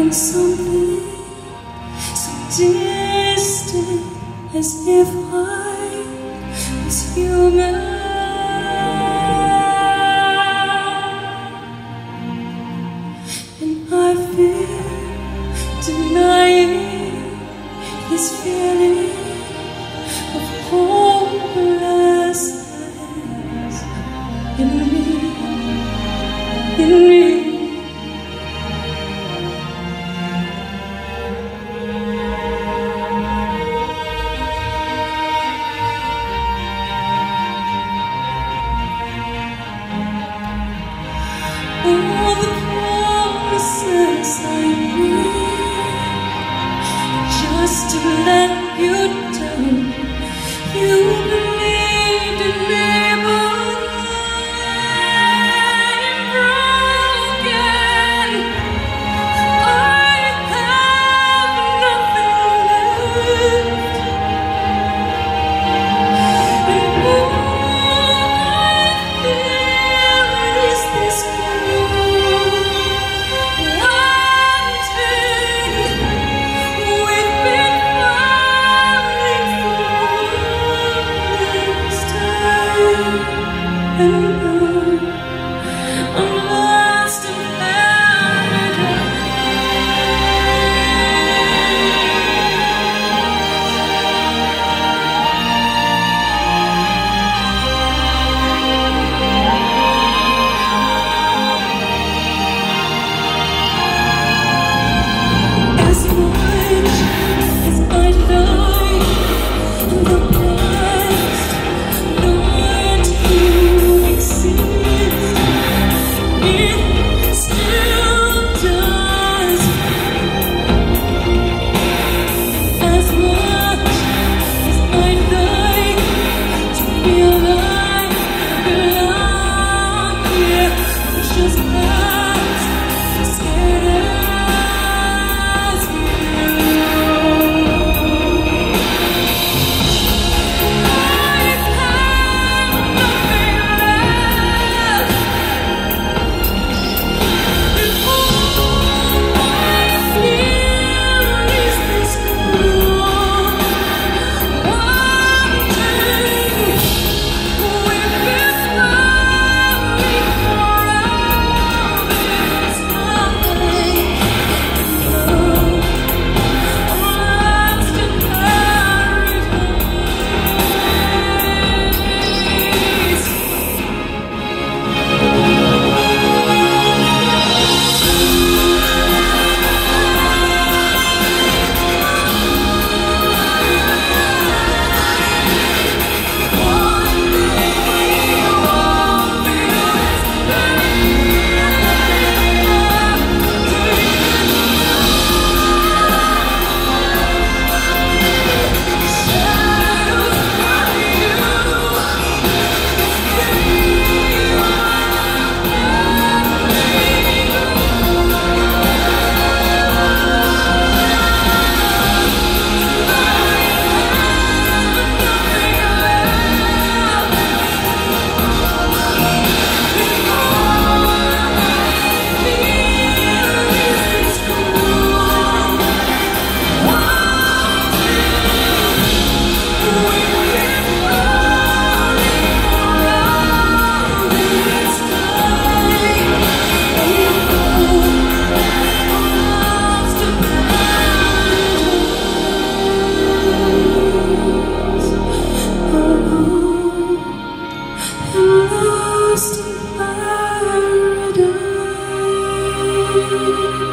something so distant, as if I was human. And I've been denying this feeling of hopelessness in me, in me. All the promises I made just to let you down. You believed in me, but I'm broken. I have nothing left, and all I feel is this lost in paradise.